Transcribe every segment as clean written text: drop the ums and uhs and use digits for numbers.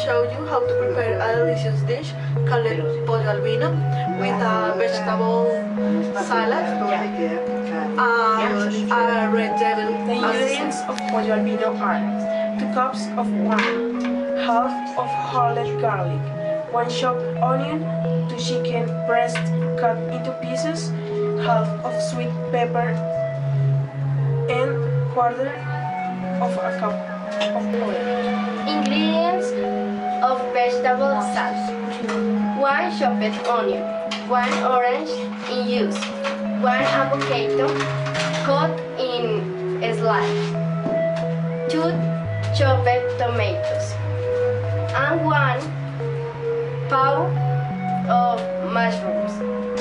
show you how to prepare a delicious dish called pollo albino with a vegetable salad and a red devil. The ingredients of pollo albino are 2 cups of wine, half of whole garlic, 1 chopped onion, 2 chicken breasts cut into pieces, half of sweet pepper, and quarter of a cup of oil. Ingredients of vegetable salad: 1 chopped onion, 1 orange in juice, 1 avocado cut in slices, 2 chopped tomatoes, and 1 pound of mushrooms.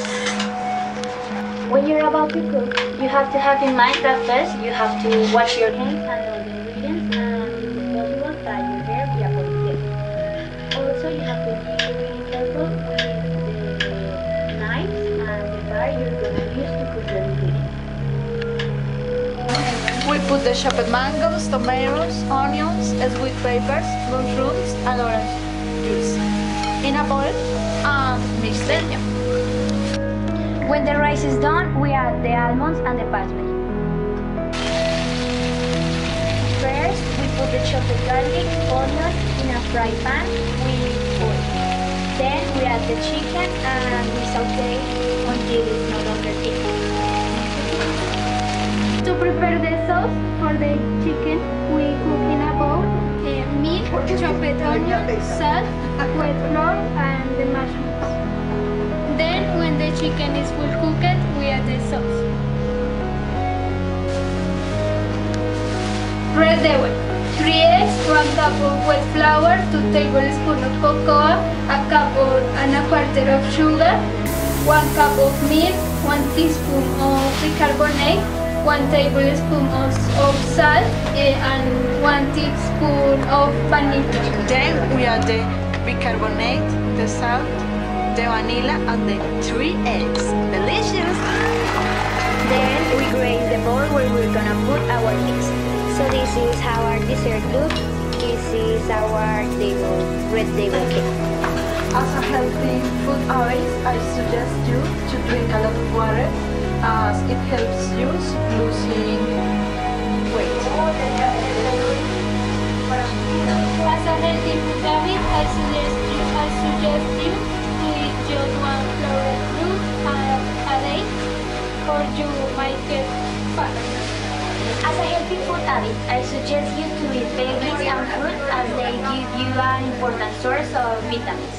When you're about to cook, you have to have in mind that first you have to wash your hands and all the ingredients, and if possible that your hair be avoided. Also, you have to be really careful with the knives and the bar you're going to use to cook your ingredients. We put the chopped mangoes, tomatoes, onions, sweet peppers, mushrooms and orange juice in a bowl and mix them. When the rice is done, we add the almonds and the parsley. First, we put the chopped garlic, onion in a fry pan with oil. Then we add the chicken and we saute until it's no longer thick. To prepare the sauce for the chicken, we cook in a bowl meat, chopped onion, salt, wet flour, and the mushrooms. Then, when the chicken is full cooked, we add the sauce. Red devil: 3 eggs, 1 cup of wet flour, 2 tablespoons of cocoa, a cup and a quarter of sugar, 1 cup of milk, 1 teaspoon of bicarbonate, 1 tablespoon of salt, and 1 teaspoon of vanilla. Then we add the bicarbonate, the salt, the vanilla and the 3 eggs. Delicious! Then we graze the bowl where we're gonna put our mix. So this is how our dessert looks. This is our red devil cake. As a healthy food habit, I suggest you to drink a lot of water as it helps you losing weight. As a healthy food habit, I suggest you to eat just 1 flour fruit a day, or you might get fat. As a healthy food habit, I suggest you to eat veggies and fruit as they give you an important source of vitamins.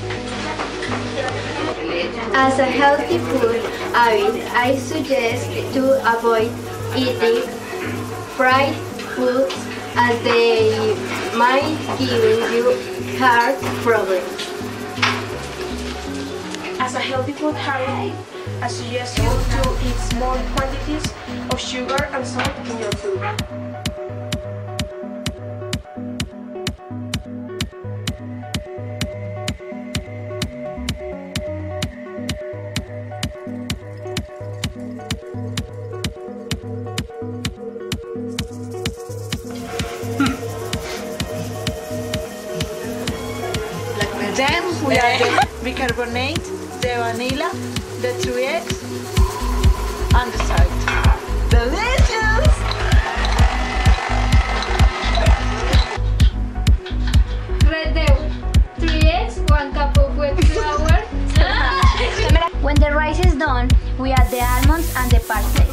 As a healthy food habit, I suggest to avoid eating fried foods as they might give you heart problems. As a healthy food habit, I suggest you to eat small quantities of sugar and salt in your food. Then we add the bicarbonate, the vanilla, the 3 eggs and the salt. Delicious! Red devil: 3 eggs, 1 cup of wet flour. When the rice is done, we add the almonds and the parsley.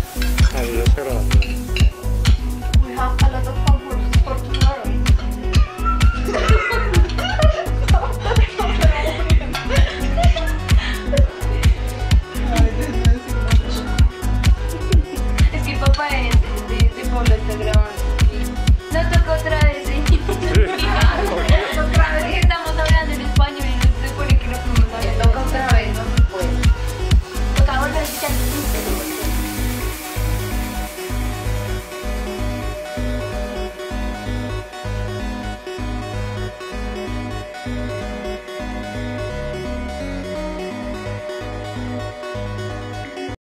We have a lot of fun for tomorrow. Es que papá de Pablo está grabando. No toca otra vez, ¿eh? Otra vez. Estamos hablando en español y no se supone que no podemos hablar. Toca otra vez, no se puede. Toca volver a escuchar.